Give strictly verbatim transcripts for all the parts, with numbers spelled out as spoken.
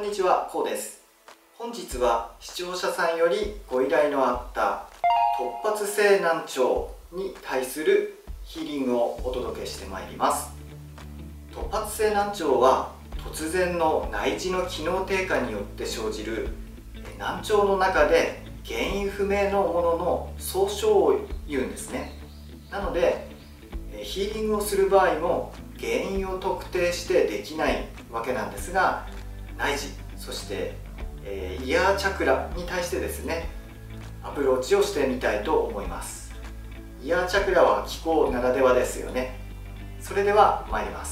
こんにちは、こうです。本日は視聴者さんよりご依頼のあった突発性難聴に対するヒーリングをお届けしてまいります。突発性難聴は突然の内耳の機能低下によって生じる難聴の中で原因不明のものの総称を言うんですね。なのでヒーリングをする場合も原因を特定してできないわけなんですが、内耳、そして、えー、イヤーチャクラに対してですねアプローチをしてみたいと思います。イヤーチャクラは気候ならではですよね。それでは参ります。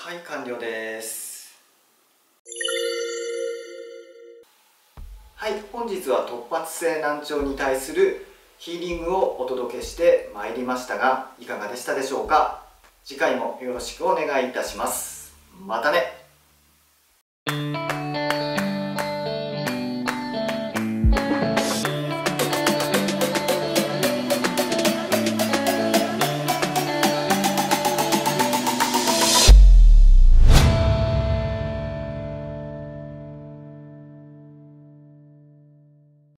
はい、完了です。はい、本日は突発性難聴に対するヒーリングをお届けしてまいりましたが、いかがでしたでしょうか。次回もよろしくお願いいたします。またね。